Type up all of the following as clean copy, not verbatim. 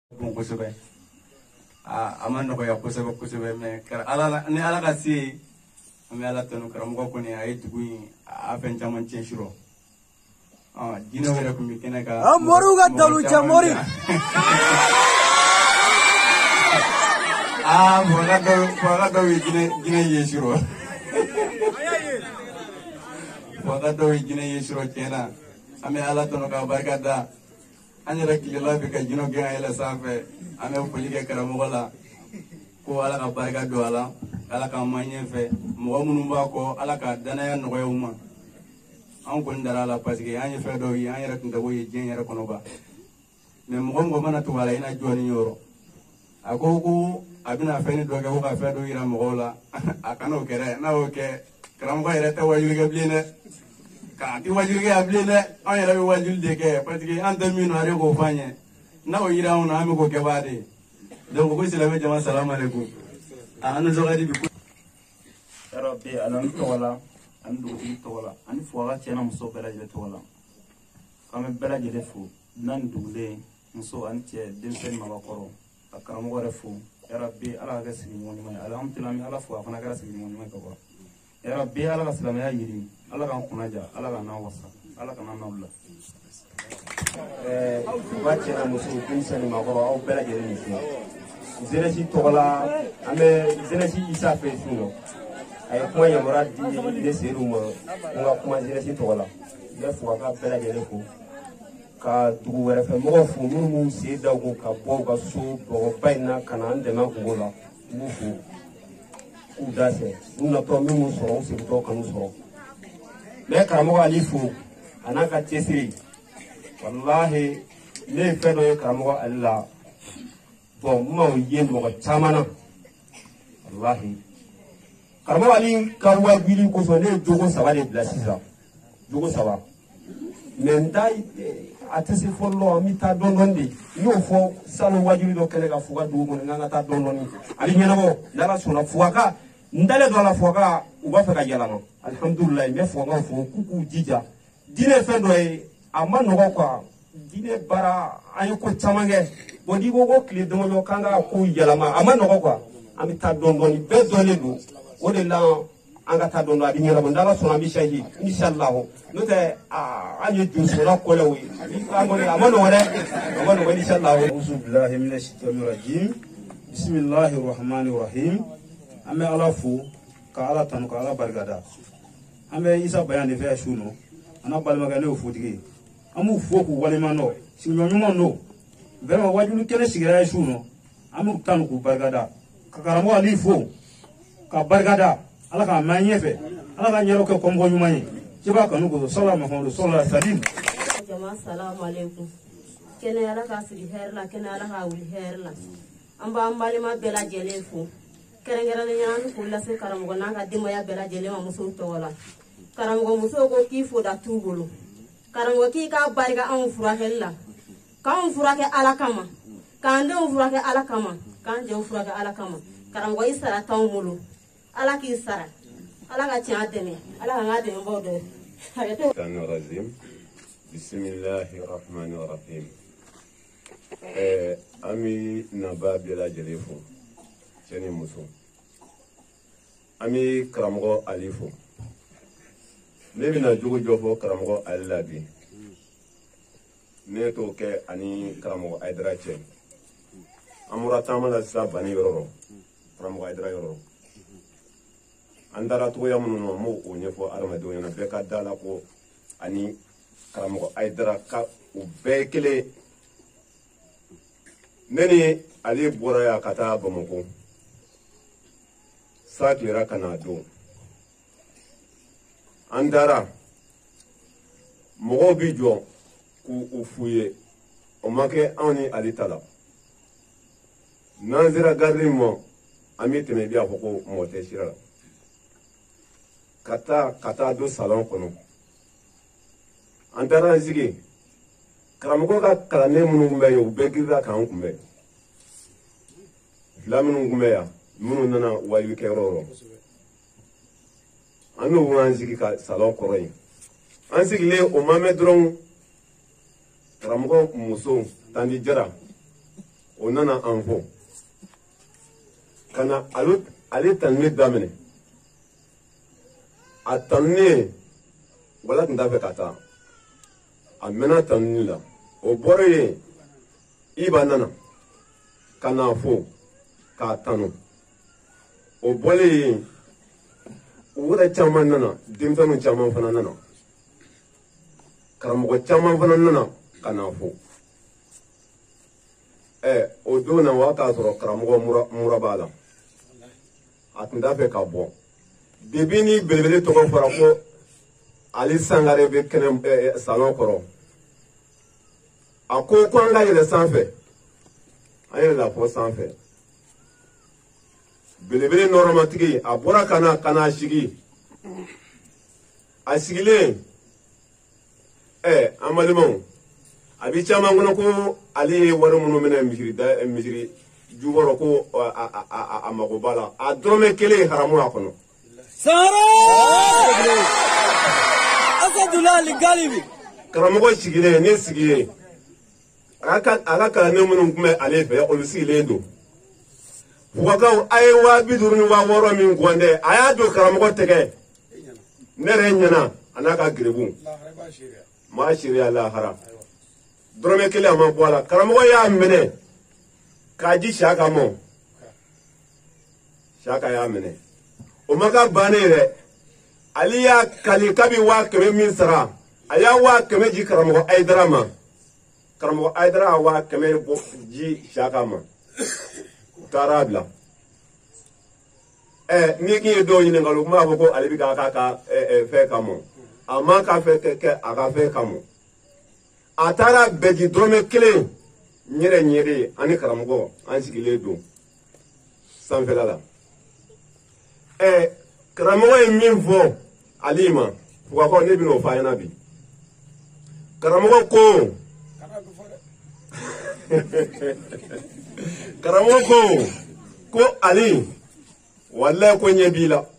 bon kosɛbɛ a ma nɔgɔya kosɛbɛ kosɛbɛ mais ala ni ala ka se an bɛ ala tanu karamɔgɔ kɔni a ye dugu in a fɛn caman tiɲɛ sɔrɔ jinɛw yɛrɛ tun bɛ kɛnɛ kan moriw ka dalu cɛ mori fɔka dɔw ye jinɛ ye sɔrɔ fɔka dɔw ye jinɛ ye sɔrɔ tiɲɛ na an bɛ ala tanu ka barika da an yɛrɛ tilela bɛ ka jinɛw gɛn yɛlɛ sanfɛ an bɛ foli kɛ karamɔgɔ la ko ala ka barika don a la ala ka ma ɲɛfɛ mɔgɔ minnu b'a kɔ ala ka danaya nɔgɔya u ma an kɔni dara la parce que an ye fɛn dɔw ye an yɛrɛ tun tɛ k'o ye diɲɛ yɛrɛ kɔnɔ ba mais mɔgɔ mɔgɔ mana to a la i na jɔni yɔrɔ a ko a bɛna fɛn dɔ kɛ ko ka fɛn dɔ yira mɔgɔw la a kana o kɛ dɛ n'a y'o kɛ karamɔgɔ yɛrɛ tɛ wajuli kɛ bilen dɛ k'a ti wajuli kɛ a bilen dɛ an yɛrɛ bɛ wajuli de kɛ parce que an tɛ min na ale k'o fɔ an ye n'a o yira anw na an bɛ k'o kɛ baa de donc ko silamɛ jama salamu alaikum an nisɔnkadi bi Rabbi anan tɔgɔla ani dugutigi tɔgɔla ani fɔga cɛ na muso bɛɛ lajɛlen tɔgɔla k'an bɛ bɛɛ lajɛlen fo dunan ni dugulen muso ani cɛ denmisɛnnin mabakɔrɔ ka karamɔgɔ yɛrɛ fo Rabbi ala ka kɛ sigiɲɔgɔn ɲuman ye alhamdulilayi an bɛ ala fo a fana kɛra sigiɲɔgɔn ɲuman ye ka kɔrɔ Rabbi ala ka silamɛya yiri ala k'an kunnaja ala ka n'an wasa ala ka n'an bila fɔga cɛ na muso denmisɛnnin mabakɔrɔ aw bɛɛ lajɛlen ni fo jeunesse tɔgɔla an bɛ jeunesse isa fɛ su nɔ a ye kuma yamaruya di ne seerew ma n ka kuma jeunesse tɔgɔ la n bɛ fɔ a ka bɛɛ lajɛlen fo ka dugu wɛrɛ fɛ mɔgɔw fo minnu b'u sen da u kun ka bɔ u ka so bɔgɔba in na ka na an dɛmɛ kungo la n b'u fo k'u da fɛ u natɔ min m'u sɔrɔ u segintɔ kan'u sɔrɔ n bɛ karamɔgɔ Ali fo a n'a ka cɛsiri walahi ne ye fɛn dɔ ye karamɔgɔ Ali la bon n m'o ye mɔgɔ caman na walahi karamɔgɔ Ali ka wajuli kosɔn ne ye jogo 3 de bila sisan jogo 3 mais n t'a a tɛ se fɔlɔ la an bɛ taa dɔɔnin dɔɔnin de n y'o fɔ salon wajuli dɔ kɛlɛ ka fuga dugu kɔnɔ n ka taa dɔɔnin dɔɔnin Ali ɲɛnabɔ n'ala sɔnna fugaka n dalen don a la fugaka u b'a fɛ ka yɛlɛma alihamudulilayi n bɛ fugakaw fo k'u k'u jija diinɛ ye fɛn dɔ ye a ma nɔgɔ quoi diinɛ baara an ye ko caman kɛ bon n'i ko ko tile damadɔ k'an ka ko yɛlɛma a ma nɔgɔ quoi an bɛ taa dɔɔnin dɔɔnin bɛɛ dɔnnen don o de la an ka taa dɔɔnin dɔɔnin a bɛ ɲɛnabɔ n'ala sɔnna an bɛ changer inshallah n'o tɛ an ye donsola kɔlɛw ye a ma nɔgɔ dɛ a ma nɔgɔ inshallah. Auzu billahi minash shaitani rajim bismillahir rahmanir rahim an bɛ ala fo ka ala tanu ka ala barikada an bɛ Isa Bayan de fɛ su nɔ an n'a balimakɛ ne y'o fotigi ye an b'u fo k'u waleɲuman dɔn sigiɲɔgɔn ɲuman don vraiment wajulu kɛnɛ sigira ye su nɔ an b'u tanu k'u barikada ka karamɔgɔ Ali fo ka barikada ala k'a mɛn ɲɛfɛ ala ka ɲɛrɛw kɛ kɔmɔgɔ ɲuman ye ci b'a kanu ko sallallahu alaihi wasallam jama salamu alaikum kɛnɛ ala ka sigi hɛrɛ la kɛnɛ ala ka wuli hɛrɛ la an b'an balima bɛɛ lajɛlen fo kɛrɛnkɛrɛnnenya an k'u lase karamɔgɔ n'an ka denbaya bɛɛ lajɛlen ma musow tɔgɔ la karamɔgɔ musow ko k'i fo da t'u bolo karamɔgɔ k'i ka barika anw furakɛli la k'anw furakɛ ala kama k'an denw furakɛ ala kama k'an jɛw furakɛ ala kama karamɔgɔ i sara t'anw bolo ala k'i sara ala ka tiɲɛ dɛmɛ ala ka n ka dɛmɛbaw dɔ ye. Bismillahir rahmanir rahim. An bɛ naba bɛɛ lajɛlen fo cɛ ni muso an bɛ karamɔgɔ Ali fo ne bɛna jogo jɔ fɔ karamɔgɔ Ali la bi ne t'o kɛ ani karamɔgɔ Ayidara cɛ an bɔra taama la sisan Bani yɔrɔ la karamɔgɔ Ayidara yɔrɔ an taara cogoya minnu na n m'o ɲɛfɔ adamadenw ɲɛna bɛɛ ka da la ko ani karamɔgɔ Ayidara ka u bɛɛ ye kelen ne ni Ale bɔra yan ka taa Bamakɔ sa tilera ka na don an taara mɔgɔw bi jɔ k'u f'u ye o ma kɛ anw ni Ale ta la n'an sera garidi ma an bɛ tɛmɛ i b'a fɔ ko mɔgɔ tɛ sira la ka taa don salon kɔnɔ an taara an sigi karamɔgɔ ka kalanden minnu tun bɛ yen u bɛɛ girira k'an kunbɛn fila minnu tun bɛ yan minnu nana wajuli kɛyɔrɔ la an n'u an sigi ka salon kɔrɔ yen an sigilen o ma mɛn dɔrɔn karamɔgɔ muso Tandi Jara o o nana an fɔ kana ale tanuni daminɛ a tanunen wala tun t'a fɛ ka taa a mɛnna tanuni la o bɔra yen Iba nana ka n'a fɔ k'a tanu o bɔlen yen u wɛrɛ caman nana denmisɛnninw caman fana nana karamɔgɔ caman fana nana ka n'a fɔ o don na o y'a sɔrɔ karamɔgɔ mura b'a la a tun t'a fɛ ka bɔ depi ni belebele tɔgɔ fɔra ko Ali Sangare bɛ kɛnɛ salon kɔrɔ a ko an ka yɛlɛ sanfɛ an yɛlɛla fɔ sanfɛ belebele nɔrɔmatigi a bɔra ka na sigi a sigilen an balimaw a bi caman kɔnɔ ko ale ye wari minnu minɛ misiri jukɔrɔ ko a mago b'a la a dɔrɔmɛ kelen haramu a kɔnɔ karamɔgɔ sigilen ne sigilen a ka kalanden minnu tun bɛ ale fɛ olu sigilen don fugakaw a ye 50 ni 60 min gɔn dɛ a y'a don karamɔgɔ tɛgɛ ne yɛrɛ ɲɛna a n'a ka gerebu maa siriya lahara dɔrɔmɛ kelen a ma bɔ a la karamɔgɔ y'a minɛ k'a di Saka ma Saka y'a minɛ o ma ka bannen yɛrɛ ale y'a kali kabi 100 min sara a y'a 100 di karamɔgɔ Ayidara ma karamɔgɔ Ayidara y'a 100 bɔ di Saka ma u taara bila ni kin ye dɔw ɲininka u tun b'a fɔ ko ale bɛ k'a ka fɛn kama a ma ka fɛn kɛ a ka fɛn kama a taara bɛɛ di dɔrɔmɛ kelen n yɛrɛ ɲɛre ani karamɔgɔ an sigilen don sanfɛla la karamɔgɔ ye min fɔ ale ma fugakaw ne bɛna o fɔ a ɲɛna bi karamɔgɔ ko karamɔgɔ ko ale wallahi ko ɲɛ b'i la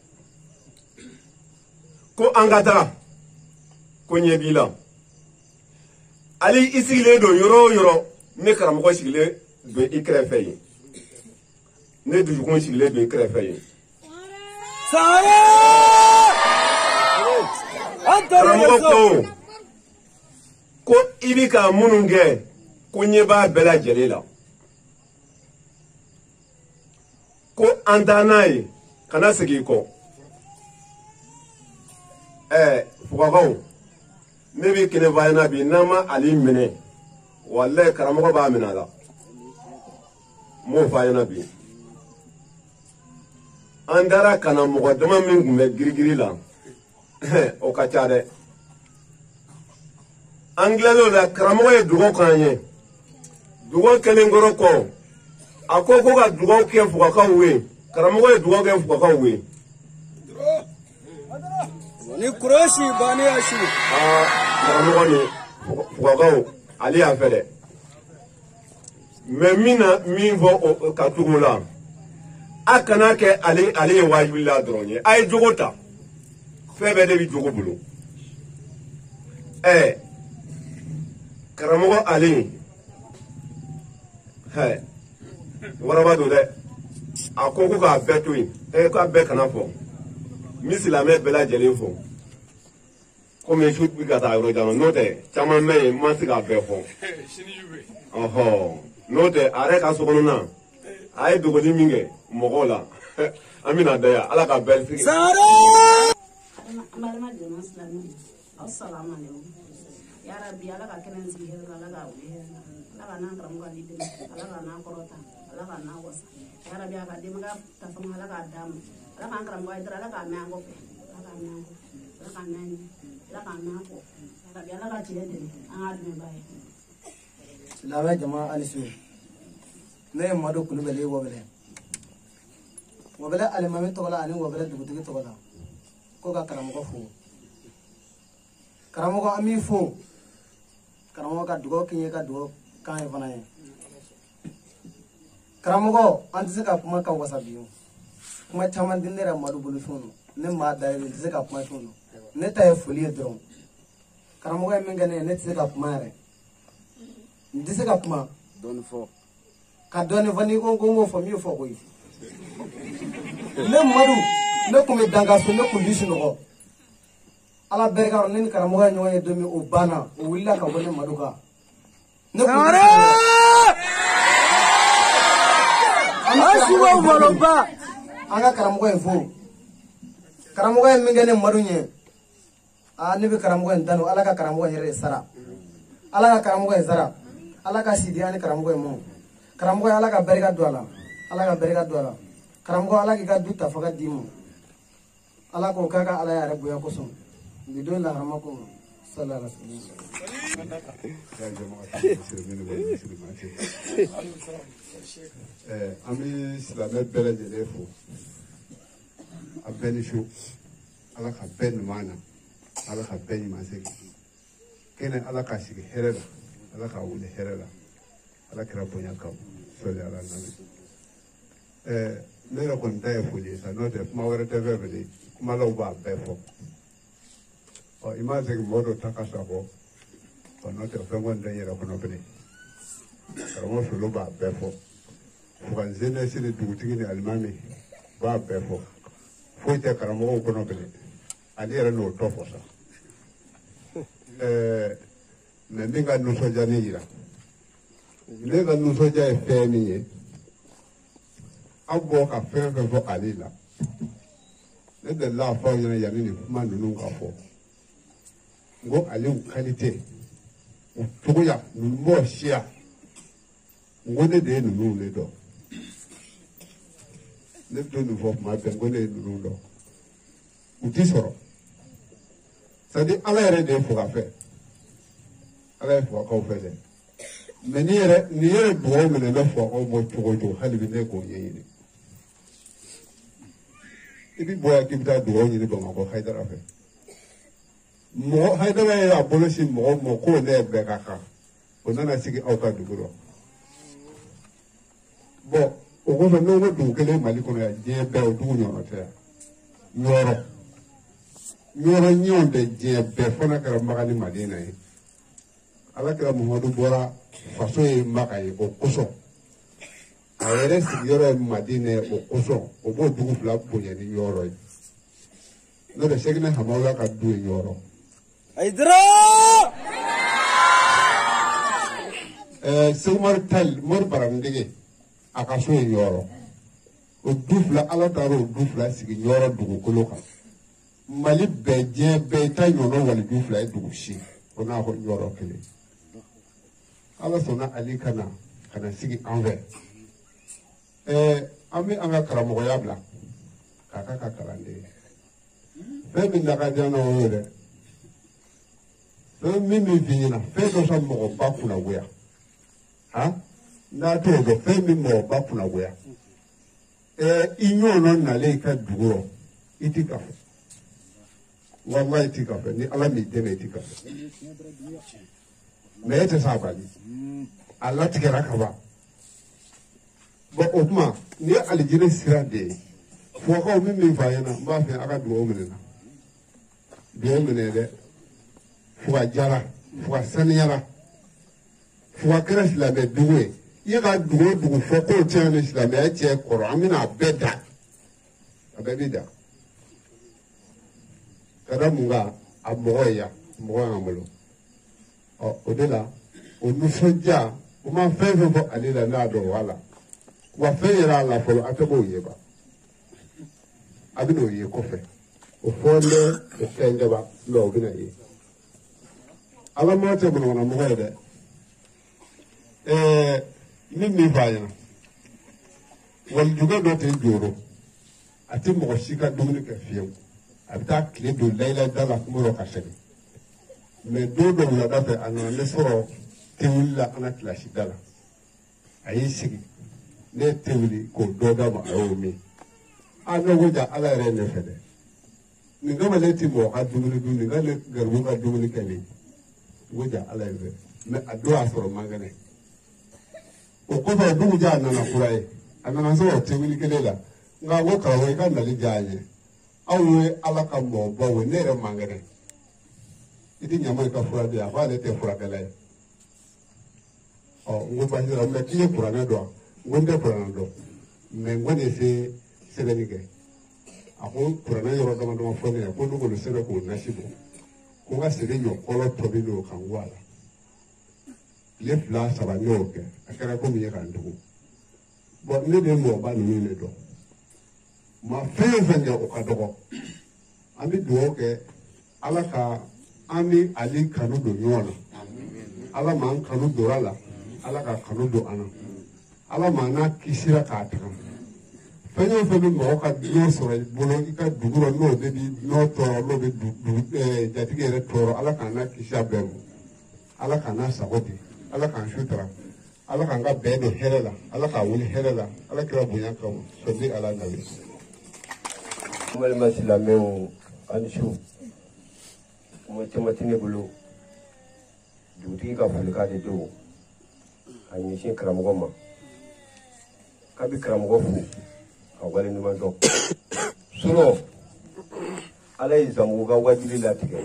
ko an ka taa ko ɲɛ b'i la ale i sigilen don yɔrɔ o yɔrɔ ne karamɔgɔ sigilen don i kɛrɛfɛ yen ne dusukun sigilen don i kɛrɛfɛ yen karamɔgɔ ko i bi ka minnu kɛ ko ɲɛ b'a bɛɛ lajɛlen la ko an taa n'a ye kana segin i kɔ fugakaw ne bɛ kɛnɛ f'a ɲɛna bi n'an ma ale minɛ wallahi karamɔgɔ b'a minɛ a la n m'o f'a ɲɛna bi an taara ka na mɔgɔ dama min tun bɛ girigiri la o ka ca dɛ an tilal'o la karamɔgɔ ye dugawu k'an ye dugawu kɛlen kɔrɔ kɔ a ko ka dugawu kɛ fugakaw ye karamɔgɔ ye dugawu kɛ fugakaw ye ni kurosi bani ya shi karamɔgɔ ni fugakaw ale y'a fɛ dɛ mais min fɔ ka tugu la a kana kɛ ale ye wajibila dɔrɔn ye a ye jogo ta fɛn bɛɛ de bɛ jogo bolo karamɔgɔ ale waraba don dɛ a ko k'a bɛɛ to yen k'a bɛɛ kana fɔ n bɛ silamɛ bɛɛ lajɛlen fɔ komi su bɛ ka taa yɔrɔ jan n'o tɛ caman bɛ yen n ma se k'a bɛɛ fɔ n'o tɛ a yɛrɛ ka so kɔnɔna a ye dogoli min kɛ mɔgɔw la an bɛna da yan ala ka bɛɛ sigi. Yarabi ala ka kɛnɛ sigi hɛrɛ ala ka wuli hɛrɛ ala ka n'an karamɔgɔ di dɛmɛ ala ka n'an kɔrɔta ala ka n'an wasa yarabi a ka denbaya ta fanga ala k'a d'a ma ala k'an karamɔgɔ ye dɔrɔn ala k'a mɛn an kɔfɛ ala k'a mɛn an kɔ ala k'a mɛn ala k'a mɛn an kɔ yarabi ala ka tiɲɛ dɛmɛ an k'a dɛmɛ ba ye. silamɛ jama ani su ne ye madu kulubali ye wabɛlɛ alimami tɔgɔ la ani wabɛlɛ dugutigi tɔgɔ la ko ka karamɔgɔ fo karamɔgɔ an b'i fo karamɔgɔ ka dugawu k'i ye ka dugawu k'an ye fana ye karamɔgɔ an tɛ se ka kuma ka wasa bi kuma caman di ne yɛrɛ madu bolo fɛnw ne maa da ye n tɛ se ka kuma fɛnw ne ta ye foli ye dɔrɔn karamɔgɔ ye min kɛ ne ye ne tɛ se ka kuma yɛrɛ n tɛ se ka kuma dɔɔni fɔ kadone fani ko fo mi fo koy ne madu ne ko me danga so ne ko lisu no ala berga ne ni karamo ga nyoye domi o bana o willa ka woni madu ka ne ko asiwa waloba anga karamo ga fo karamo ga mi ngene madu nye ne be karamo ga ndano ala ka karamo ga here sara ala ka karamo ga sara ala ka sidi ani karamo ga mo karamo ga ala ka berga do ala ka berga do ala karamo ga ala ka du tafaka dimo ala ko kaka ala ya rabbu ya kusum bidon la hamako sallallahu alaihi wasallam ami silamɛ bɛɛ lajɛlen fo a bɛɛ ni su ala ka bɛɛ ɲuman na ala ka bɛɛ ɲuman segin kɛnɛ ala ka sigi hɛrɛ la ala ka wuli hɛrɛ la ala kɛra bonya kan sɔli ala nabi ne yɛrɛ kɔni ta ye foli ye sa n'o tɛ kuma wɛrɛ tɛ fɛn fɛ de kumalaw b'a bɛɛ fɔ i ma segin mɔgɔ dɔ ta ka sabɔ n'o tɛ fɛn kɔni tɛ n yɛrɛ kɔnɔ bilen karamɔgɔ solo b'a bɛɛ fɔ fo ka jeunesse ni dugutigi ni alimami b'a bɛɛ fɔ foyi tɛ karamɔgɔw kɔnɔ bilen ale yɛrɛ n'o tɔ fɔ sa mɛ min ka nisɔndiya ne yira ne ka nisɔndiya ye fɛn min ye aw bɔ ka fɛn fɛn fɔ ale la ne delila k'a fɔ aw ɲɛna yanni nin kuma ninnu ka fɔ n ko ale qualité u cogoya ninnu b'o siya n ko ne de ye ninnu le dɔn ne bɛ to nin fɔ kuma bɛɛ n ko ne ye ninnu dɔn u ti sɔrɔ c'est-à-dire ala yɛrɛ de ye fugafɛ ala ye fugakaw fɛ dɛ mɛ ni yɛrɛ dugawu minɛ ne fugakaw bɔ cogo o cogo hali bi ne k'o ɲɛɲini i bɛ bɔ yan k'i bɛ taa dugawu ɲini bamakɔ hayidara fɛ mɔgɔ hayidara ye a bolo si mɔgɔ mɔ k'o ne bɛɛ ka kan o nana sigi aw ka dugu rɔ bɔn o kɔfɛ n'o ko dugu kelen mali kɔnɔ yan diɲɛ bɛɛ o dugu ɲɔgɔn tɛ yan yɔrɔ ɲɛw de diɲɛ bɛɛ fana kɛra Maka ni Madina ye ala kɛra Muhamadu bɔra faso ye Maka ye o kosɔn a yɛrɛ sigiyɔrɔ ye Madina ye o kosɔn o b'o dugu fila bonya ni yɔrɔ ye n'o tɛ Sɛkinɛ Hamawula ka du ye yɔrɔ Sɛkumari Tali Mori Baramudege a ka so ye yɔrɔ o du fila ala taara o du fila sigi yɔrɔ dugukolo kan Mali bɛɛ diɲɛ bɛɛ i ta ɲɔgɔn waliju fila ye dugu si o n'a fɔ yɔrɔ kelen ala sɔnna ale ka na sigi an fɛ an bɛ an ka karamɔgɔya bila k'a k'a ka kalanden ye fɛn min dakadiya na o ye dɛ fɛn min f'i ɲɛna fɛn dɔ sɔn mɔgɔba kunnagoya n'a t'o dɔn fɛn min mɔgɔba kunnagoya i ɲɔgɔn nalen i ka dugu rɔ i ti ka fɔ wallahi i ti ka fɛ ni ala m'i dɛmɛ i ti ka fɛ mɛ e tɛ s'a bali a latigɛra ka ban bɔn o tuma ni ye alijinɛ sira de ye fɔkaw min f'a ɲɛna n b'a fɛ a ka dugawu minɛ na dugawu minɛ dɛ fo ka jara fo ka saniyara fo ka kɛra silamɛ dugu ye i ye ka dugu o dugu fɔ k'o tiɲɛ ni silamɛya cɛ kɔrɔ an bɛna a bɛɛ da a bɛɛ bɛ da ka da mun kan a mɔgɔ ye yan mɔgɔ y'an bolo o de la o nisɔndiya o ma fɛn fɛn fɔ ale la n'a dɔn o la wa fɛn yɛrɛ a la fɔlɔ a tɛ k'o ye ba a bɛ n'o ye kɔfɛ o fɔ n bɛ o fɛn kɛ ba mɛ o bɛ na ye ala mɔgɔ tɛ mɔnɔmɔnɔmɔgɔ ye dɛ min f'a ɲɛna walijugɛ dɔ tɛ jɔyɔrɔ a tɛ mɔgɔ si ka dumuni kɛ fiyewu a bɛ taa tile don layila da la kungo ka sɛgɛn mɛ don dɔ wulada fɛ a nana ne sɔrɔ tewuli la an ka kilasi da la a y'i sigi ne ye tewuli k'o dɔ d'a ma a y'o min ne ko ja ala yɛrɛ ye ne fɛ dɛ nin kama ne ti mɔgɔ ka dumuni dun nin ka ne garibu ka dumuni kɛ nin n ko ja ala ye fɛ mɛ a don y'a sɔrɔ man kɛnɛ o kɔfɛ dugu ja a nana kura ye a nana sɔrɔ tewuli kelen la nka ko karamɔgɔ i ka nali ja an ye aw ye ala ka mɔgɔbaw ye ne yɛrɛ man kɛnɛ i tɛ ɲama i ka fura di a ko ale tɛ furakɛla ye n ko basi la mɛ k'i ye kuranɛ dɔn ngonde kurana do me ngone se sebenige ako kurana yoro dama dama fone ko ndugo sebe ko nasibo ko ga sebe nyo kolo tobilo kan wala le fla saba nyoke akara ko mi kan ndugo bo ne de mo ba ni ne do ma fe o ka dogo ami do ke ala ka ami ali kanu do nyona ala man kanu do ala ka kanu do ana ala mana kisira ka tan fanyo felu mo ka no so bolo ika duguro no de di no to no be du jatige re to ala kana kisha bem ala kana sagodi ala kan shutra ala kan ga be do herela ala ka wuli herela ala kira bunya ka so di ala nabi mal maslameu anshu mo tamatine bulu duti ka fulka de do anyi shin karamgoma kabi karamgo fu awale ni mando suno alai zamu ga wajibi la tige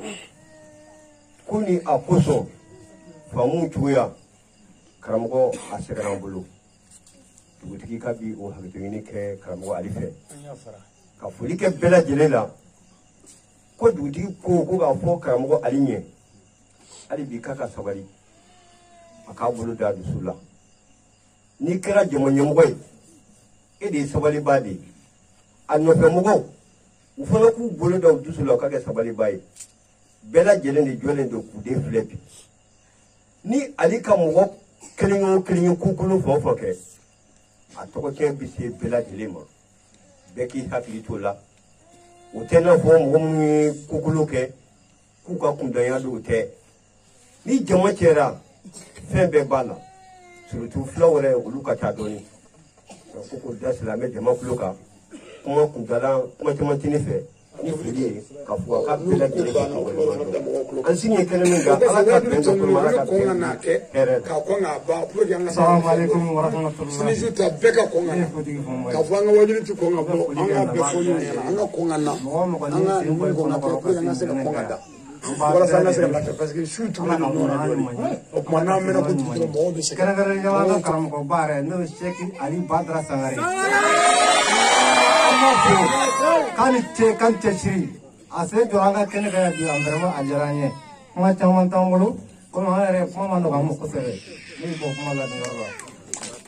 kuni akoso famu tuya karamgo asira bulu duti kabi o hakitini ke karamgo alife ka fulike bela jelela ko duti ko ga fo karamgo alinye ali bi kaka sabari aka bulu da dusula ni kira jomonyomgoy ede sabali badi annofe mugo ufana ku bulu da dusula kaka sabali bai bela jelende jolende ku de flepi ni ali ka mugo kilinyo kukulu fofo ke atoko ke bisi bela jelema beki hakili tola utena fo mugo kukulu ke kuka kundanya do te ni jama cera fembe bana surtout flawre uluka ta doni ko dasla me jama fluka kuma kundala kuma tini fe ni fili ka fu ka bela kile an sinye kelen ga ala ka bendo ko mara ka na ke ka ko na ba pro janga assalamu alaikum wa rahmatullahi sini juta beka ko nga ka fu nga wajiri ti ko nga bo anga be fo ni anga ko nga na anga ni ko na pro janga se ko nga da wala sana se la parce que surtout na o mana mena ko ti mo be se kana gara jawala karam ko bare no sheki ali badra sangare kan che shri ase joranga kene ga di andarma ajaranye ma chaman tangulu ko ma re ma mano ga mo ko se ni ko ma la ni